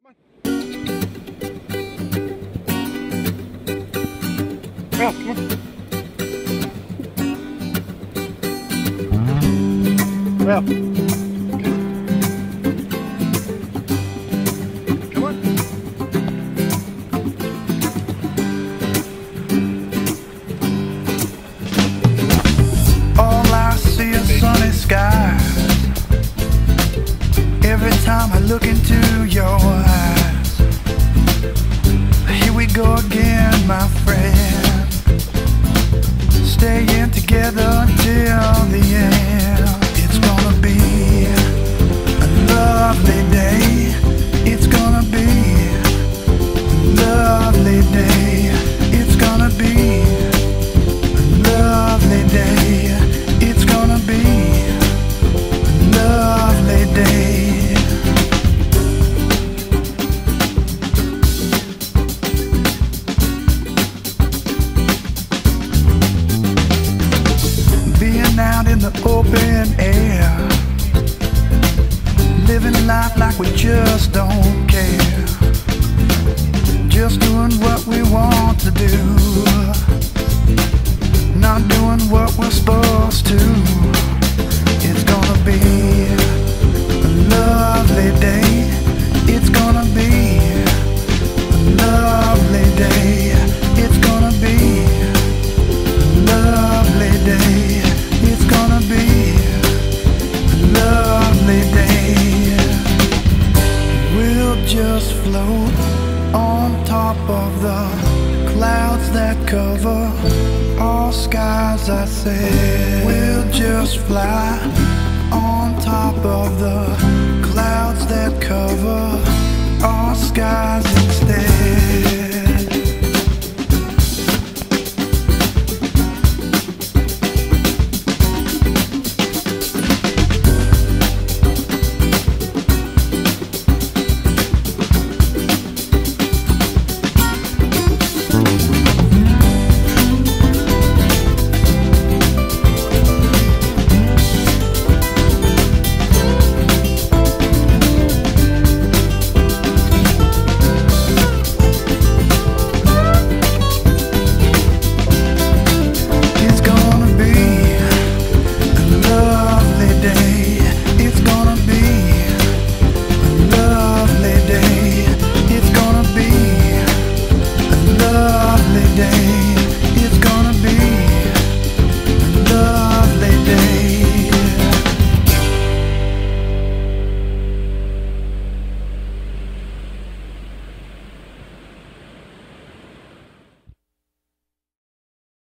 Well, come on. Well. Come on. All I see is sunny skies. Every time I look into your eyes. Here we go again, my friend. Staying together until the end. It's gonna be a lovely day. It's gonna be a lovely day. It's gonna be a lovely day. It's gonna be a lovely day. Being out in the open air, living life like we just don't care, just doing what we want to do, not doing what we're supposed to. It's gonna be a lovely day. It's gonna be a lovely day. It's gonna be a lovely day. It's gonna be a lovely day. We'll just float on top of the clouds that cover all skies, I said. We'll just fly on top of the clouds that cover all skies.